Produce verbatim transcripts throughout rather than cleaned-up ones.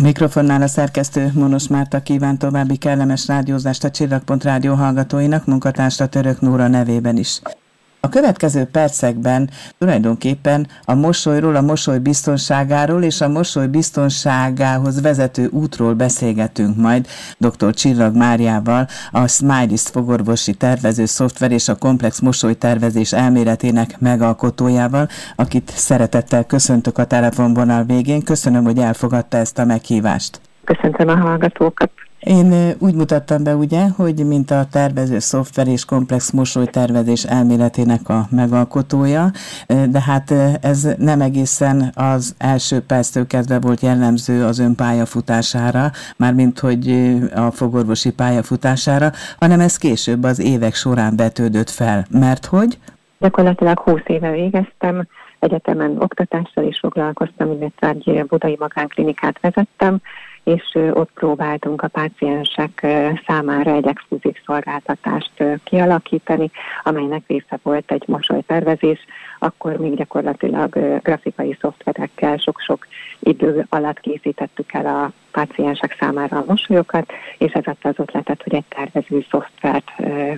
A mikrofonnál a szerkesztő Monos Márta kíván további kellemes rádiózást a Csillagpont Rádió hallgatóinak, munkatársa Török Nóra nevében is. A következő percekben tulajdonképpen a mosolyról, a mosoly biztonságáról és a mosoly biztonságához vezető útról beszélgetünk majd dr. Csillag Máriával, a Smilist fogorvosi tervező szoftver és a komplex mosolytervezés elméletének megalkotójával, akit szeretettel köszöntök a telefonvonal végén. Köszönöm, hogy elfogadta ezt a meghívást. Köszöntöm a hallgatókat. Én úgy mutattam be, ugye, hogy mint a tervező szoftver és komplex mosolytervezés elméletének a megalkotója, de hát ez nem egészen az első perctől kezdve volt jellemző az ön pályafutására, mármint hogy a fogorvosi pályafutására, hanem ez később az évek során vetődött fel. Mert hogy? Gyakorlatilag húsz éve végeztem, egyetemen oktatással is foglalkoztam, illetve egy budai magánklinikát vezettem, és ott próbáltunk a páciensek számára egy exkluzív szolgáltatást kialakítani, amelynek része volt egy mosolytervezés, akkor még gyakorlatilag grafikai szoftverekkel sok-sok idő alatt készítettük el a páciensek számára a mosolyokat, és ez adta az ötletet, hogy egy tervező szoftvert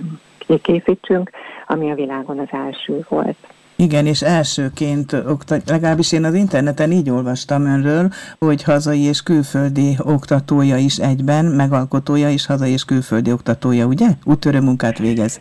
készítsünk, ami a világon az első volt. Igen, és elsőként, legalábbis én az interneten így olvastam önről, hogy hazai és külföldi oktatója is egyben, megalkotója is hazai és külföldi oktatója, ugye? Úttörő munkát végez.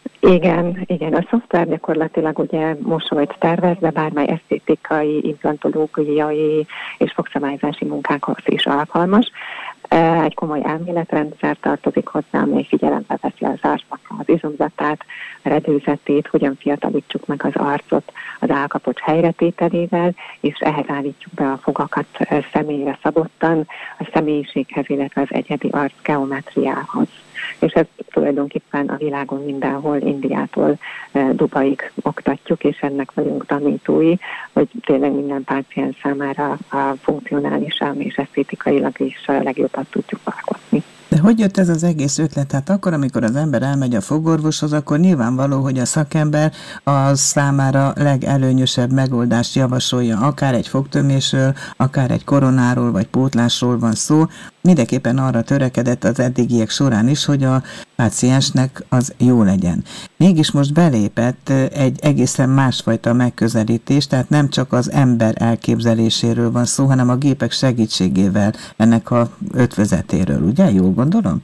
Igen, igen, a szoftver gyakorlatilag ugye mosolyt tervez, de bármely esztétikai, implantológiai és fogszabályzási munkákhoz is alkalmas. Egy komoly elméletrendszer tartozik hozzá, amely figyelembe veszi az arcnak az izomzatát, a redőzetét, hogyan fiatalítsuk meg az arcot az állkapocs helyretételével, és ehhez állítjuk be a fogakat személyre szabottan, a személyiséghez, illetve az egyedi arc geometriához. És ezt tulajdonképpen a világon mindenhol, Indiától Dubaig oktatjuk, és ennek vagyunk tanítói, hogy tényleg minden páciens számára a funkcionálisan és esztétikailag is a legjobban tudjuk alkotni. De hogy jött ez az egész ötlet? Hát akkor, amikor az ember elmegy a fogorvoshoz, akkor nyilvánvaló, hogy a szakember a számára legelőnyösebb megoldást javasolja, akár egy fogtömésről, akár egy koronáról, vagy pótlásról van szó. Mindenképpen arra törekedett az eddigiek során is, hogy a páciensnek az jó legyen. Mégis most belépett egy egészen másfajta megközelítés, tehát nem csak az ember elképzeléséről van szó, hanem a gépek segítségével, ennek a ötvözetéről, ugye? Jól gondolom?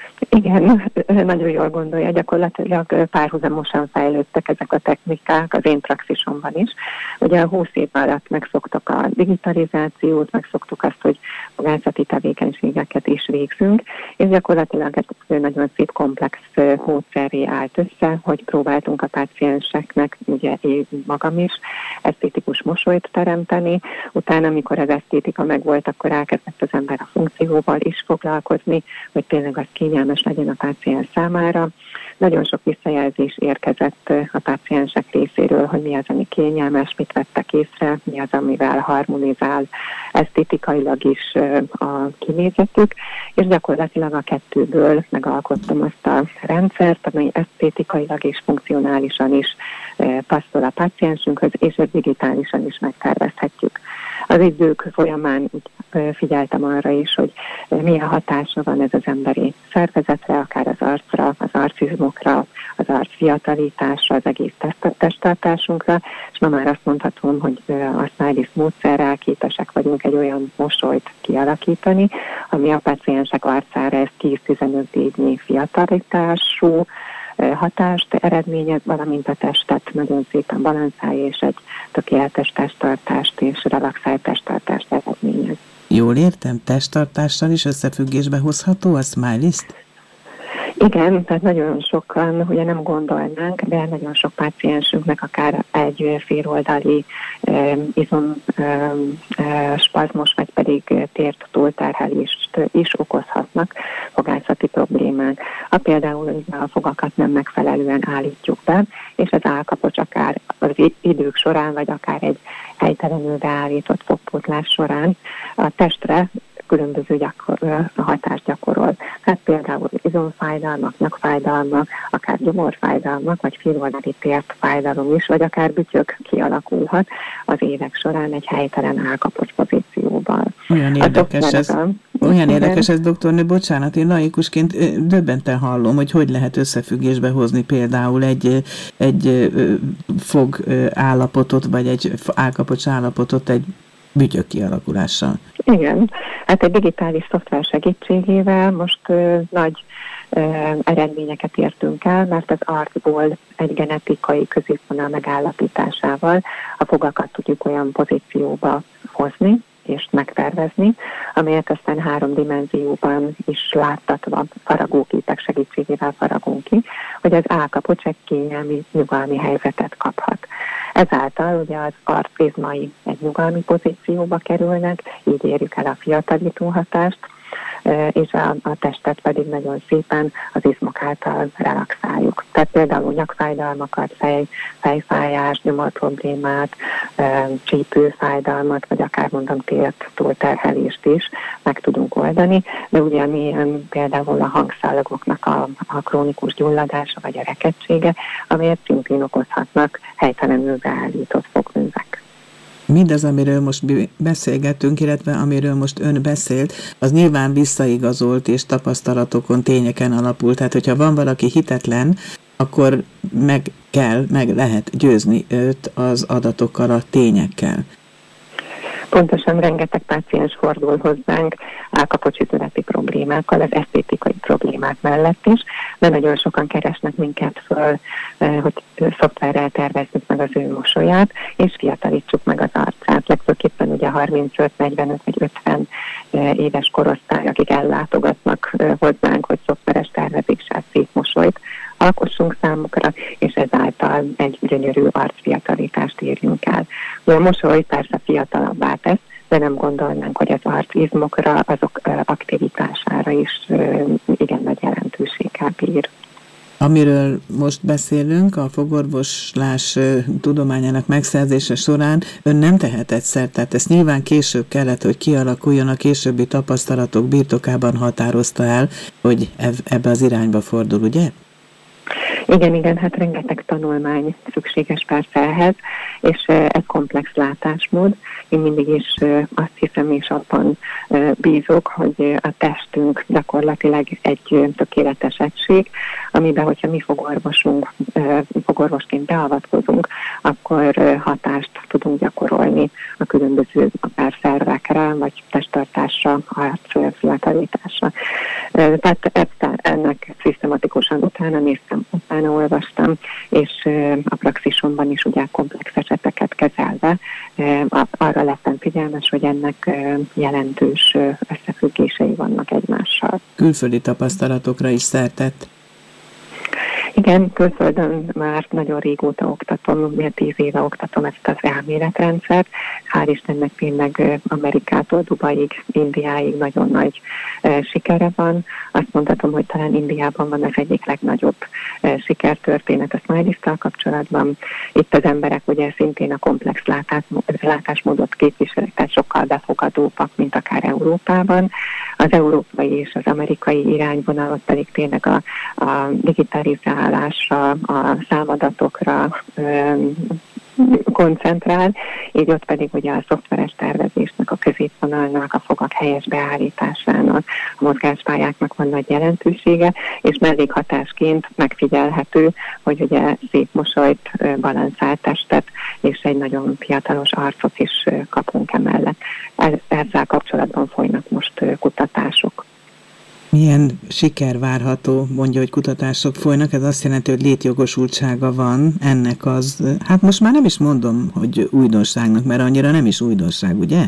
Igen, nagyon jól gondolja, gyakorlatilag párhuzamosan fejlődtek ezek a technikák az én praxisomban is. Ugye a húsz év alatt megszoktuk a digitalizációt, megszoktuk azt, hogy fogászati tevékenységeket is végzünk, és gyakorlatilag egy nagyon szép komplex módszerré állt össze, hogy próbáltunk a pácienseknek, ugye én magam is, esztétikus mosolyt teremteni. Utána, amikor az esztétika megvolt, akkor elkezdett az ember a funkcióval is foglalkozni, hogy tényleg az kényelmes legyen a páciens számára. Nagyon sok visszajelzés érkezett a páciensek részéről, hogy mi az, ami kényelmes, mit vettek észre, mi az, amivel harmonizál esztétikailag is a kinézetük, és gyakorlatilag a kettőből megalkottam azt a rendszert, amely esztétikailag és funkcionálisan is passzol a páciensünkhöz, és ezt digitálisan is megtervezhetjük. Az idők folyamán figyeltem arra is, hogy milyen hatása van ez az emberi szervezetre, akár az arcra, az arcizmokra, az arc fiatalításra, az egész testtartásunkra, és ma már azt mondhatom, hogy a Smilist módszerrel képesek vagyunk egy olyan mosolyt kialakítani, ami a páciensek arcára ez tíz-tizenöt évnyi fiatalítású hatást eredményez, valamint a testet nagyon szépen balanszálja, és egy tökéletes testtartást és relaxált testtartást eredményez. Jól értem, testtartással is összefüggésbe hozható a Smilist? Igen, tehát nagyon sokan ugye nem gondolnánk, de nagyon sok páciensünknek akár egy féloldali e, izom e, e, spazmos, vagy pedig tért túlterhelést is okozhatnak fogászati problémák. Ha például a fogakat nem megfelelően állítjuk be, és az állkapocs akár az idők során, vagy akár egy helytelenül beállított fogpótlás során a testre különböző gyakor, hatást gyakorol. Hát például izomfájdalmak, nyakfájdalmak, akár gyomorfájdalmak, vagy féloldali térfájdalom is, vagy akár bütyök kialakulhat az évek során egy helytelen állkapocs pozícióban. Olyan érdekes ez. Olyan érdekes ez, doktornő, bocsánat, én laikusként döbbenten hallom, hogy hogy lehet összefüggésbe hozni például egy, egy fog állapotot, vagy egy állkapocs állapotot egy bütyök kialakulással. Igen, hát egy digitális szoftver segítségével most ö, nagy ö, eredményeket értünk el, mert az arcból egy genetikai középvonal megállapításával a fogakat tudjuk olyan pozícióba hozni, és megtervezni, amelyet aztán három dimenzióban is láttatva faragóképek segítségével faragunk ki, hogy az állkapocs egy kényelmi, nyugalmi helyzetet kaphat. Ezáltal ugye az arcizmai egy nyugalmi pozícióba kerülnek, így érjük el a fiatalító hatást, és a, a testet pedig nagyon szépen az izmok által relaxáljuk. Tehát például nyakfájdalmakat, fej, fejfájás, gyomorproblémát, csípőfájdalmat, vagy akár mondom tért túlterhelést is meg tudunk oldani, de ugyanilyen például a hangszálagoknak a, a krónikus gyulladása, vagy a rekedtsége, amelyet szintén okozhatnak helytelenül beállított fogművek. Mindaz, amiről most beszélgetünk, illetve amiről most ön beszélt, az nyilván visszaigazolt és tapasztalatokon, tényeken alapul. Tehát, hogyha van valaki hitetlen, akkor meg kell, meg lehet győzni őt az adatokkal, a tényekkel. Pontosan rengeteg páciens fordul hozzánk állkapocsütületi problémákkal, az esztétikai problémák mellett is, de nagyon sokan keresnek minket föl, hogy szoftverrel tervezzük meg az ő mosolyát, és fiatalítsuk meg az arcát. Legfőképpen ugye harmincöt, negyvenöt vagy ötven éves korosztály, akik ellátogatnak hozzánk, hogy szoftveres tervezéssel szép mosolyt alkossunk számukra, és ezáltal egy gyönyörű arcfiatalítást érjünk el. A mosoly persze fiatalabbá tesz, de nem gondolnánk, hogy az arcizmokra, azok aktivitására is igen nagy jelentőséggel bír. Amiről most beszélünk, a fogorvoslás tudományának megszerzése során ön nem tehetett szert, tehát ezt nyilván később kellett, hogy kialakuljon, a későbbi tapasztalatok birtokában határozta el, hogy ebbe az irányba fordul, ugye? Igen, igen, hát rengeteg tanulmány szükséges persze ehhez, és ez komplex látásmód. Én mindig is azt hiszem, és abban bízok, hogy a testünk gyakorlatilag egy tökéletes egység, amiben, hogyha mi fogorvosunk, fogorvosként beavatkozunk, akkor hatást tudunk gyakorolni a különböző akár szervekre, vagy testtartásra, arcfiatalításra. Tehát ennek szisztematikusan utána néztem, utána olvastam, és a praxisomban is ugye komplex eseteket kezelve arra lettem figyelmes, hogy ennek jelentős összefüggései vannak egymással. Külföldi tapasztalatokra is szert tett. Igen, külföldön már nagyon régóta oktatom, miért tíz éve oktatom ezt az elméletrendszert. Hál' Istennek tényleg Amerikától Dubaig, Indiáig nagyon nagy e, sikere van. Azt mondhatom, hogy talán Indiában van az egyik legnagyobb e, sikertörténet a Smiley-tal kapcsolatban. Itt az emberek ugye szintén a komplex látás, látásmódot képviselik, tehát sokkal befogadóbbak, mint akár Európában. Az európai és az amerikai irányvonalot pedig tényleg a, a digitalizálásra, a számadatokra öm, koncentrál, így ott pedig ugye a szoftveres tervezésnek, a középvonalnak, a fogak helyes beállításának, a mozgáspályáknak van nagy jelentősége, és mellékhatásként megfigyelhető, hogy ugye szép mosolyt, balanszált testet és egy nagyon fiatalos arcot is kapunk emellett. Ezzel kapcsolatban folynak most kutatások. Milyen siker várható, mondja, hogy kutatások folynak, ez azt jelenti, hogy létjogosultsága van ennek az, hát most már nem is mondom, hogy újdonságnak, mert annyira nem is újdonság, ugye?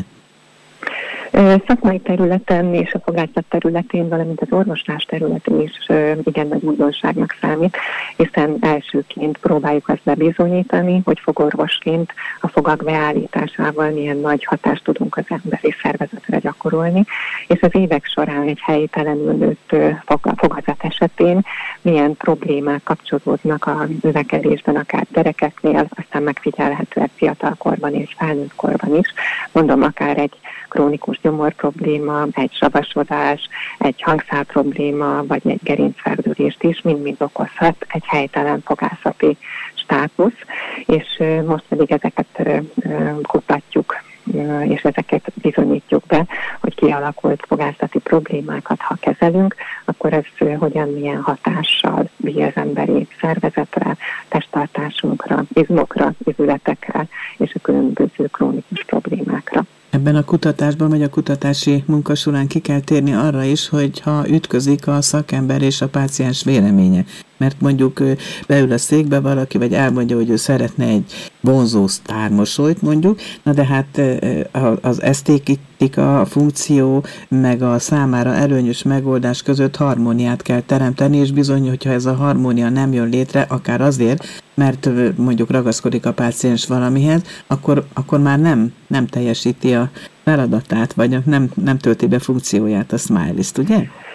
Szakmai területen és a fogászat területén, valamint az orvoslás területén is igen nagy újdonságnak számít, hiszen elsőként próbáljuk azt bebizonyítani, hogy fogorvosként a fogak beállításával milyen nagy hatást tudunk az emberi szervezetre gyakorolni, és az évek során egy helytelenül nőtt fogazat esetén milyen problémák kapcsolódnak a növekedésben, akár gyerekeknél, aztán megfigyelhetőek fiatalkorban és felnőttkorban is. Mondom, akár egy krónikus gyomor probléma, egy savasodás, egy hangszál probléma, vagy egy gerincfeldülést is mind-mind okozhat egy helytelen fogászati státusz, és most pedig ezeket kutatjuk és ezeket bizonyítjuk be, hogy kialakult fogászati problémákat, ha kezelünk, akkor ez hogyan, milyen hatással bír az emberi szervezetre, testtartásunkra, izmokra, izületekre és a különböző krónikus problémákra. Ebben a kutatásban, vagy a kutatási munka során ki kell térni arra is, hogy ha ütközik a szakember és a páciens véleménye. Mert mondjuk beül a székbe valaki, vagy elmondja, hogy ő szeretne egy vonzó sztármosolyt mondjuk, na de hát az esztétika, a funkció, meg a számára előnyös megoldás között harmóniát kell teremteni, és bizony, hogyha ez a harmónia nem jön létre, akár azért, mert mondjuk ragaszkodik a páciens valamihez, akkor, akkor már nem, nem teljesíti a feladatát, vagy nem, nem tölti be funkcióját a Smilist, ugye?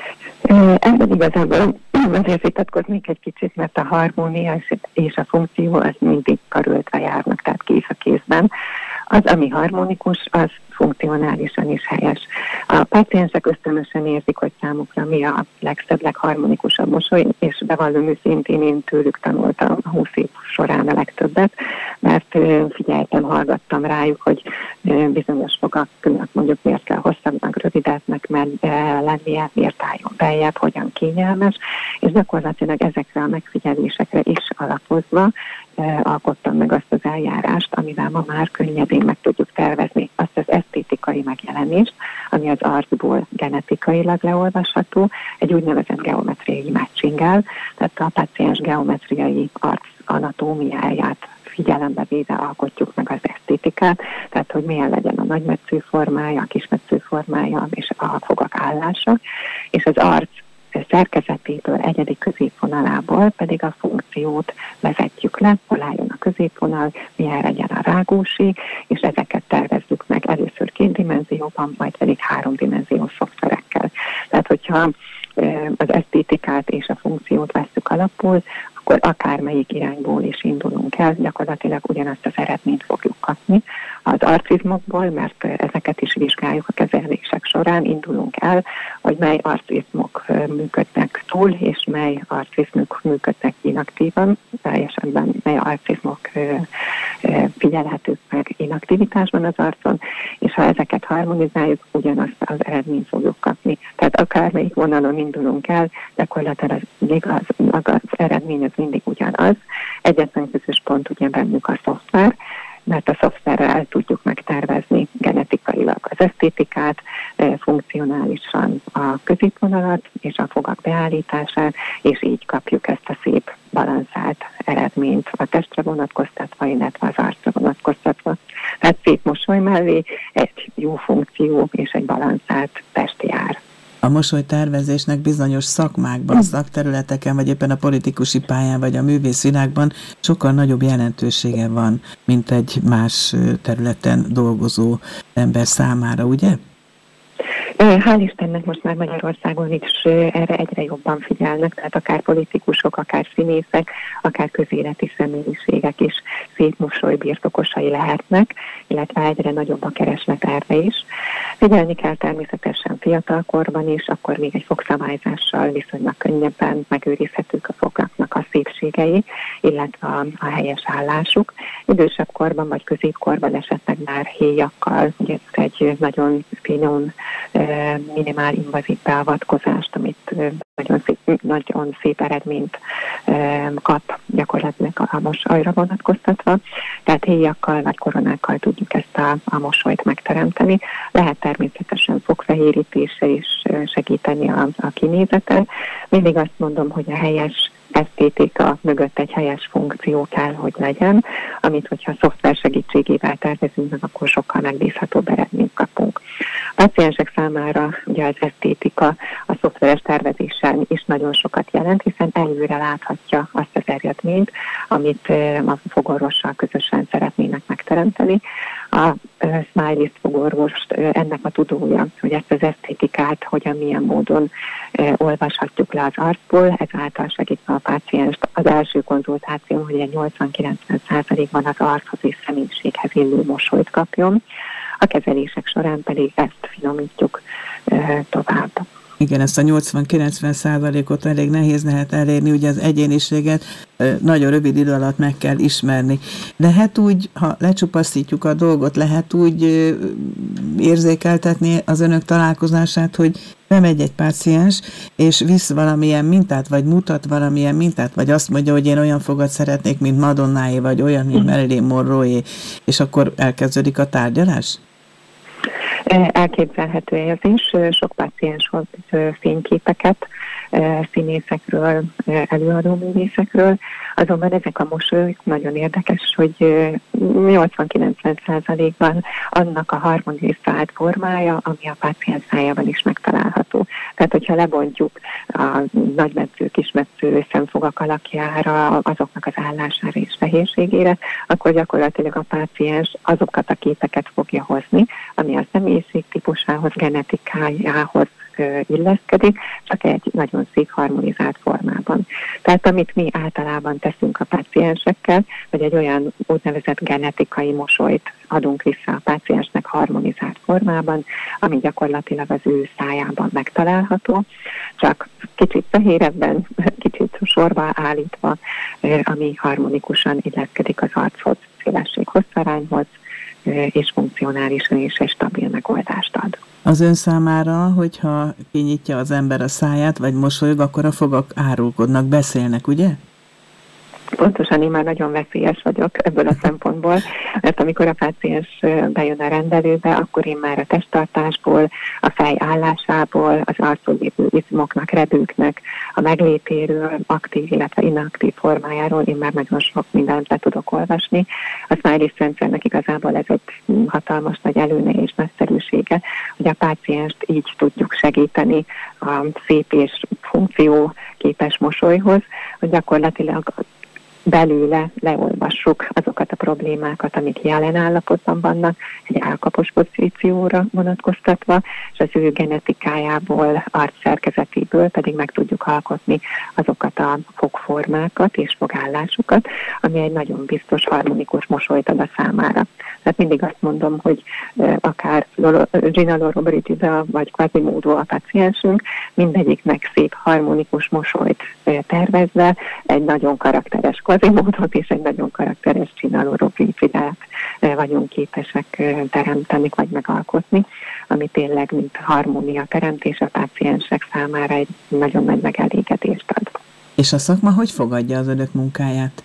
Ebben igazából azért vitatkoznék egy kicsit, mert a harmónia és a funkció az mindig karöltve járnak, tehát kéz a kézben. Az, ami harmonikus, az funkcionálisan is helyes. A páciensek ösztönösen érzik, hogy számukra mi a legszebb, legharmonikusabb mosoly, és bevallom őszintén, én tőlük tanultam a húsz év során a legtöbbet, mert figyeltem, hallgattam rájuk, hogy bizonyos fogaknak mondjuk miért kell hosszabbnak, rövidebbnek, mert lennie, miért álljon beljebb, hogyan kényelmes, és gyakorlatilag ezekre a megfigyelésekre is alapozva alkottam meg azt az eljárást, amivel ma már könnyedén meg tudjuk tervezni azt az esztétikai megjelenést, ami az arcból genetikailag leolvasható, egy úgynevezett geometriai matchinggel, tehát a páciens geometriai arc anatómiáját figyelembe véve alkotjuk meg az esztétikát, tehát hogy milyen legyen a nagymetsző formája, a kismetsző formája és a fogak állása, és az arc szerkezetéből, egyedi középvonalából pedig a funkciót vezetjük le, hol álljon a középvonal, milyen legyen a rágóség, és ezeket tervezzük meg először két dimenzióban, majd pedig háromdimenziós szoftverekkel. Tehát, hogyha az esztétikát és a funkciót vesszük alapul, akkor akármelyik irányból is indulunk el, gyakorlatilag ugyanazt az eredményt fogjuk kapni. Az arcizmokból, mert ezeket is vizsgáljuk a kezelések során, indulunk el, hogy mely arcizmok működnek túl, és mely arcizmok működnek inaktívan, teljesen mely arcizmok figyelhetők meg inaktivitásban az arcon, és ha ezeket harmonizáljuk, ugyanazt az eredményt fogjuk kapni. Tehát akármelyik vonalon indulunk el, gyakorlatilag az, az, az eredmény az mindig ugyanaz. Egyetlen közös pont ugye bennük a szoftver, mert a szoftverrel tudjuk megtervezni genetikailag az esztétikát, funkcionálisan a középvonalat és a fogak beállítását, és így kapjuk ezt a szép balanszált eredményt a testre vonatkoztatva, illetve az arcra vonatkoztatva. Tehát szép mosoly mellé egy jó funkció és egy balanszált test jár. A mosolytervezésnek bizonyos szakmákban, szakterületeken, vagy éppen a politikusi pályán, vagy a művészvilágban sokkal nagyobb jelentősége van, mint egy más területen dolgozó ember számára, ugye? Hál' Istennek most már Magyarországon is erre egyre jobban figyelnek, tehát akár politikusok, akár színészek, akár közéleti személyiségek is szép mosoly birtokosai lehetnek, illetve egyre nagyobb a kereslet erre is. Figyelni kell természetesen fiatalkorban is, akkor még egy fogszabályzással viszonylag könnyebben megőrizhetők a fogaknak a szépségei, illetve a, a helyes állásuk. Idősebb korban vagy középkorban esetleg már héjakkal, ugye ez egy nagyon finom, minimál invazív beavatkozást, amit nagyon szép, nagyon szép eredményt kap gyakorlatilag a mosolyra vonatkoztatva. Tehát héjakkal vagy koronákkal tudjuk ezt a, a mosolyt megteremteni. Lehet természetesen fogfehérítése is segíteni a, a kinézeten. Mindig azt mondom, hogy a helyes esztétika mögött egy helyes funkció kell, hogy legyen, amit hogyha a szoftver segítségével tervezünk meg, akkor sokkal megbízhatóbb eredményt kapunk. A paciensek számára ugye az esztétika a szoftveres tervezésen is nagyon sokat jelent, hiszen előre láthatja azt az eredményt, amit a fogorvossal közösen szeretnének megteremteni. A Smilist fogorvost ennek a tudója, hogy ezt az esztétikát hogyan, milyen módon olvashatjuk le az arcból, ezáltal segítve a pácienst az első konzultáción, hogy egy nyolcvan-kilencven százalékban az archoz és személyiséghez illő mosolyt kapjon. A kezelések során pedig ezt finomítjuk tovább. Igen, ezt a nyolcvan-kilencven százalékot elég nehéz lehet elérni, ugye az egyéniséget nagyon rövid idő alatt meg kell ismerni. Lehet úgy, ha lecsupaszítjuk a dolgot, lehet úgy érzékeltetni az önök találkozását, hogy bemegy egy páciens, és visz valamilyen mintát, vagy mutat valamilyen mintát, vagy azt mondja, hogy én olyan fogat szeretnék, mint Madonnáé, vagy olyan, mint Marilyn Monroe, és akkor elkezdődik a tárgyalás? Elképzelhető ez is. Sok páciens hoz fényképeket színészekről, előadóművészekről, azonban ezek a mosolyok nagyon érdekes, hogy nyolcvan-kilencven százalékban annak a harmonizált formája, ami a páciens szájában is megtalálható. Tehát, hogyha lebontjuk a nagymetsző, kismetsző szemfogak alakjára, azoknak az állására és fehérségére, akkor gyakorlatilag a páciens azokat a képeket fogja hozni, ami a személyiség típusához, genetikájához illeszkedik, csak egy nagyon szép harmonizált formában. Tehát amit mi általában teszünk a páciensekkel, hogy egy olyan úgynevezett genetikai mosolyt adunk vissza a páciensnek harmonizált formában, ami gyakorlatilag az ő szájában megtalálható, csak kicsit fehérebben, kicsit sorba állítva, ami harmonikusan illeszkedik az archoz, szélesség hosszarányhoz, és funkcionálisan is egy stabil megoldást ad. Az ön számára, hogyha kinyitja az ember a száját, vagy mosolyog, akkor a fogak árulkodnak, beszélnek, ugye? Pontosan, én már nagyon veszélyes vagyok ebből a szempontból, mert amikor a páciens bejön a rendelőbe, akkor én már a testtartásból, a fej állásából, az arcon lévő izmoknak, rebőknek, a meglétéről, aktív, illetve inaktív formájáról én már nagyon sok mindent le tudok olvasni. A Smiley rendszernek igazából ez egy hatalmas nagy előnye és nagyszerűsége, hogy a pácienst így tudjuk segíteni a szép és funkcióképes mosolyhoz, hogy gyakorlatilag belőle leolvassuk azokat a problémákat, amik jelen állapotban vannak, egy állkapos pozícióra vonatkoztatva, és az ő genetikájából, arcszerkezetéből pedig meg tudjuk alkotni azokat a fogformákat és fogállásokat, ami egy nagyon biztos, harmonikus mosolyt ad a számára. Tehát mindig azt mondom, hogy akár Gina Lollobrigida vagy Quasimodo a páciensünk, mindegyiknek szép, harmonikus mosolyt tervezve, egy nagyon karakteres Quasimodot és egy nagyon karakteres Gina Lollobrigidet vagyunk képesek teremteni vagy megalkotni, ami tényleg mint harmónia teremtés a páciensek számára egy nagyon nagy megelégedést ad. És a szakma hogy fogadja az önök munkáját?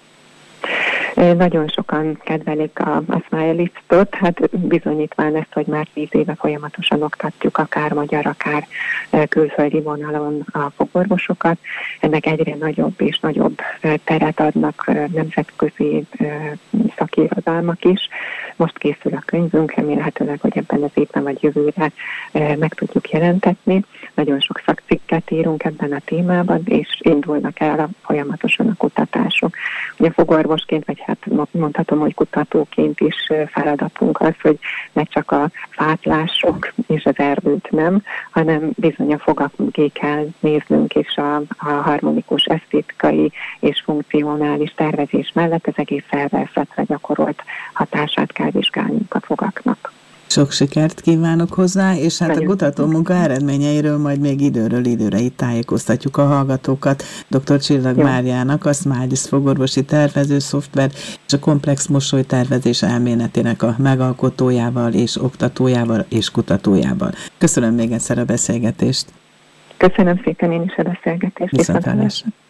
Nagyon sokan kedvelik a, a Smile-listot, hát bizonyítván ezt, hogy már tíz éve folyamatosan oktatjuk, akár magyar, akár külföldi vonalon a fogorvosokat. Ennek egyre nagyobb és nagyobb teret adnak nemzetközi szakirodalmak is. Most készül a könyvünk, remélhetőleg, hogy ebben az évben vagy jövőre meg tudjuk jelentetni. Nagyon sok szakcikket írunk ebben a témában, és indulnak el a, folyamatosan a kutatások. Ugye fogorvosként, vagy hát mondhatom, hogy kutatóként is feladatunk az, hogy ne csak a fát lássuk, és az erdőt nem, hanem bizony a fogak mögé kell néznünk, és a, a harmonikus, esztétikai és funkcionális tervezés mellett az egész szervezetre gyakorolt hatását kell vizsgálnunk a fogaknak. Sok sikert kívánok hozzá, és hát nagyon a kutatómunka eredményeiről majd még időről időre itt tájékoztatjuk a hallgatókat. doktor Csillag Jó. Máriának, a Smileys fogorvosi tervező szoftver és a komplex mosolytervezés elméletének a megalkotójával és oktatójával és kutatójával. Köszönöm még egyszer a beszélgetést. Köszönöm szépen én is a beszélgetést. Viszontlátásra.